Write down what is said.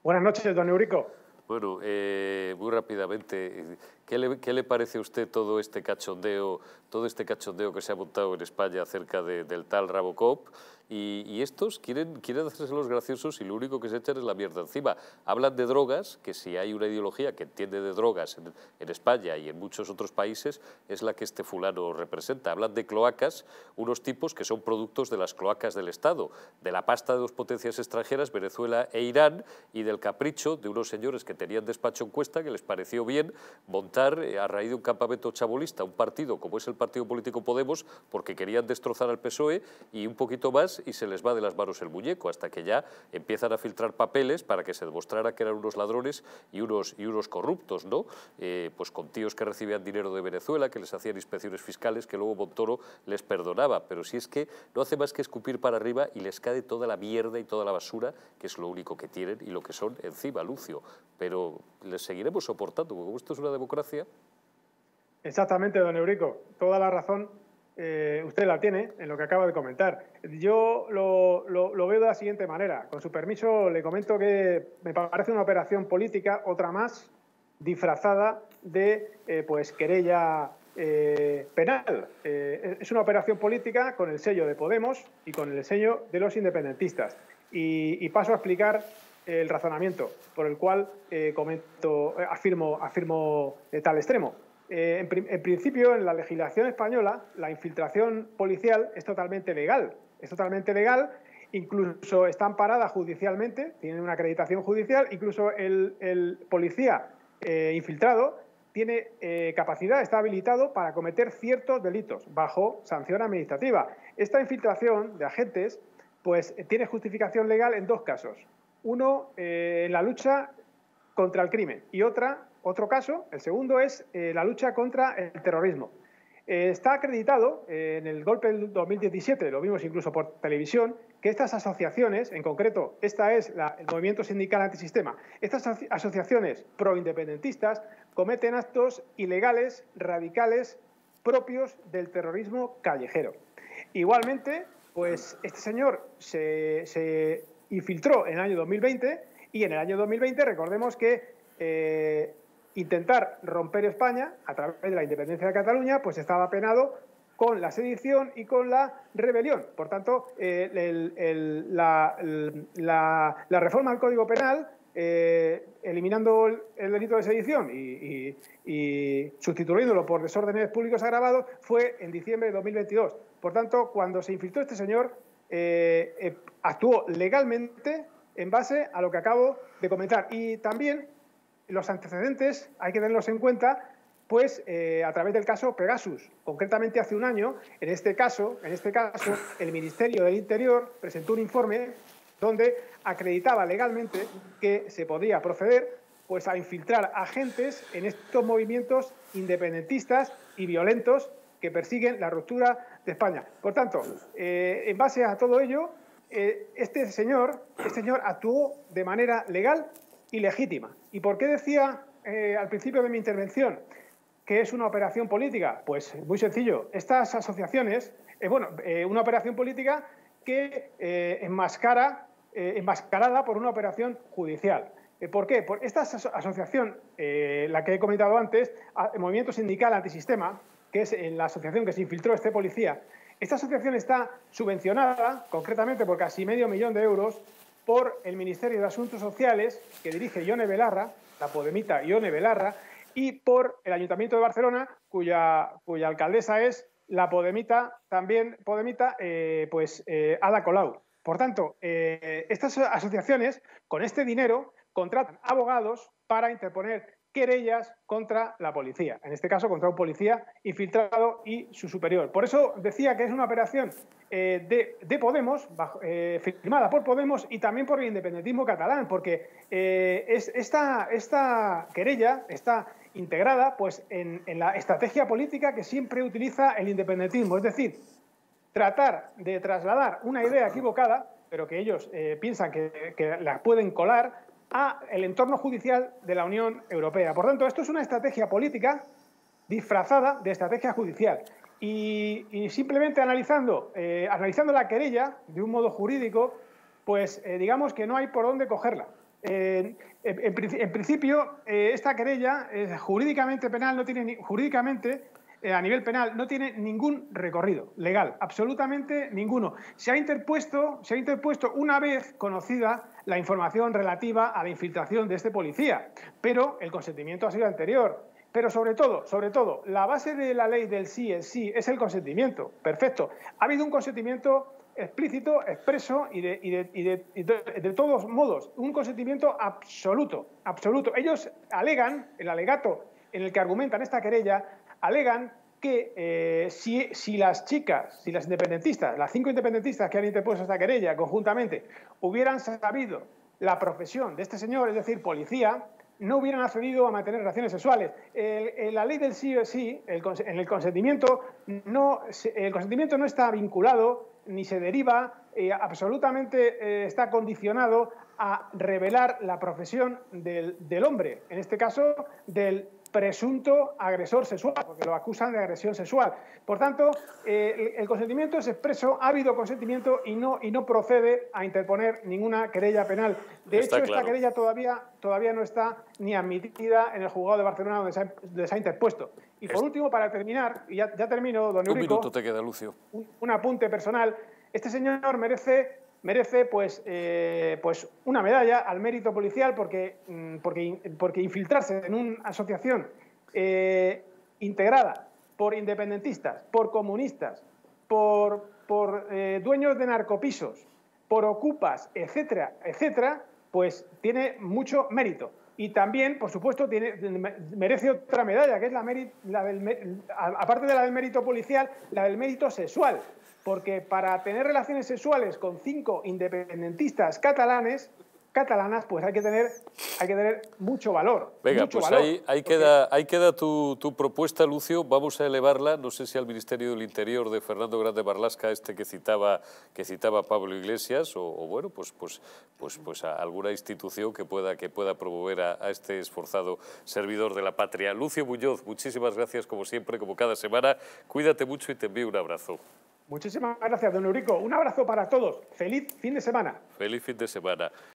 Buenas noches, don Eurico. Bueno, muy rápidamente, ¿qué le parece a usted todo este cachondeo que se ha montado en España acerca del tal Robocop? Y estos quieren hacerse los graciosos y lo único que se echan es la mierda encima. Hablan de drogas, que si hay una ideología que entiende de drogas en España y en muchos otros países, es la que este fulano representa. Hablan de cloacas, unos tipos que son productos de las cloacas del Estado, de la pasta de dos potencias extranjeras, Venezuela e Irán, y del capricho de unos señores que tenían despacho en Cuesta, que les pareció bien montar, a raíz de un campamento chabolista, un partido como es el partido político Podemos, porque querían destrozar al PSOE y un poquito más y se les va de las manos el muñeco, hasta que ya empiezan a filtrar papeles para que se demostrara que eran unos ladrones y unos corruptos, ¿no? Pues con tíos que recibían dinero de Venezuela, que les hacían inspecciones fiscales, que luego Montoro les perdonaba. Pero si es que no hace más que escupir para arriba y les cae toda la mierda y toda la basura, que es lo único que tienen y lo que son encima, Lucio. Pero les seguiremos soportando, porque como esto es una democracia. Exactamente, don Eurico. Toda la razón usted la tiene en lo que acaba de comentar. Yo lo veo de la siguiente manera. Con su permiso, le comento que me parece una operación política, otra más, disfrazada de pues querella penal. Es una operación política con el sello de Podemos y con el sello de los independentistas. Y paso a explicar el razonamiento por el cual afirmo tal extremo. En principio, en la legislación española, la infiltración policial es totalmente legal. Es totalmente legal, incluso está amparada judicialmente, tiene una acreditación judicial, incluso el policía infiltrado tiene capacidad, está habilitado para cometer ciertos delitos bajo sanción administrativa. Esta infiltración de agentes pues, tiene justificación legal en dos casos. Uno, en la lucha contra el crimen y otro caso, el segundo, es la lucha contra el terrorismo. Está acreditado en el golpe del 2017, lo vimos incluso por televisión, que estas asociaciones, en concreto, esta es el Movimiento Sindical Antisistema, estas asociaciones proindependentistas cometen actos ilegales, radicales, propios del terrorismo callejero. Igualmente, pues este señor se infiltró en el año 2020 y en el año 2020 recordemos que intentar romper España a través de la independencia de Cataluña pues estaba penado con la sedición y con la rebelión. Por tanto, la reforma al Código Penal, eliminando el delito de sedición y sustituyéndolo por desórdenes públicos agravados, fue en diciembre de 2022. Por tanto, cuando se infiltró este señor, actuó legalmente en base a lo que acabo de comentar. Y también los antecedentes hay que tenerlos en cuenta, pues a través del caso Pegasus. Concretamente hace un año, en este caso, el Ministerio del Interior presentó un informe donde acreditaba legalmente que se podía proceder pues, a infiltrar agentes en estos movimientos independentistas y violentos que persiguen la ruptura de España. Por tanto, en base a todo ello, este señor actuó de manera legal y legítima. ¿Y por qué decía al principio de mi intervención que es una operación política? Pues muy sencillo. Estas asociaciones, una operación política que enmascarada por una operación judicial. ¿Por qué? Por esta asociación, la que he comentado antes, el Movimiento Sindical Antisistema, que es la asociación que se infiltró este policía, esta asociación está subvencionada, concretamente por casi €500.000 por el Ministerio de Asuntos Sociales, que dirige Ione Belarra, la podemita Ione Belarra, y por el Ayuntamiento de Barcelona, cuya alcaldesa es la podemita, Ada Colau. Por tanto, estas asociaciones, con este dinero, contratan abogados para interponer querellas contra la policía, en este caso contra un policía infiltrado y su superior. Por eso decía que es una operación de Podemos, firmada por Podemos y también por el independentismo catalán, porque esta querella está integrada pues, en la estrategia política que siempre utiliza el independentismo, es decir, tratar de trasladar una idea equivocada, pero que ellos piensan que la pueden colar, a el entorno judicial de la Unión Europea. Por tanto, esto es una estrategia política disfrazada de estrategia judicial. Y simplemente analizando la querella de un modo jurídico, pues digamos que no hay por dónde cogerla. En principio, esta querella jurídicamente penal no tiene a nivel penal no tiene ningún recorrido legal, absolutamente ninguno. Se ha interpuesto una vez conocida la información relativa a la infiltración de este policía, pero el consentimiento ha sido anterior. Pero sobre todo, la base de la ley del sí es el consentimiento. Perfecto. Ha habido un consentimiento explícito, expreso y de todos modos, un consentimiento absoluto. Ellos alegan, el alegato en el que argumentan esta querella, alegan que si las chicas, si las independentistas, las 5 independentistas que han interpuesto esta querella conjuntamente, hubieran sabido la profesión de este señor, es decir, policía, no hubieran accedido a mantener relaciones sexuales. La ley del sí o sí, en el consentimiento no está vinculado ni se deriva, absolutamente está condicionado a revelar la profesión del hombre, en este caso del presunto agresor sexual, porque lo acusan de agresión sexual. Por tanto, el consentimiento es expreso, ha habido consentimiento y no procede a interponer ninguna querella penal. De hecho, esta querella todavía no está ni admitida en el juzgado de Barcelona donde se ha interpuesto. Y por último, para terminar, y ya termino, don Eurico, un minuto te queda, Lucio. Un apunte personal. Este señor merece pues una medalla al mérito policial porque infiltrarse en una asociación integrada por independentistas, por comunistas, por dueños de narcopisos, por ocupas, etcétera, etcétera, pues tiene mucho mérito. Y también, por supuesto, merece otra medalla, que es aparte de la del mérito policial, la del mérito sexual. Porque para tener relaciones sexuales con 5 independentistas catalanas, pues hay que tener mucho valor. Venga, mucho pues valor, ahí queda tu propuesta, Lucio. Vamos a elevarla, no sé si al Ministerio del Interior de Fernando Grande Marlaska, que citaba Pablo Iglesias, o bueno, pues a alguna institución que pueda promover a este esforzado servidor de la patria. Lucio Muñoz, muchísimas gracias como siempre, como cada semana. Cuídate mucho y te envío un abrazo. Muchísimas gracias, don Eurico. Un abrazo para todos. Feliz fin de semana. Feliz fin de semana.